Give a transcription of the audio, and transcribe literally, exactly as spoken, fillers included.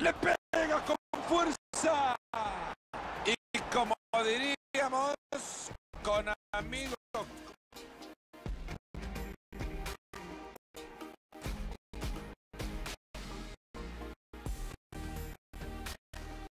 Le pega con fuerza. Y como diríamos, con amigos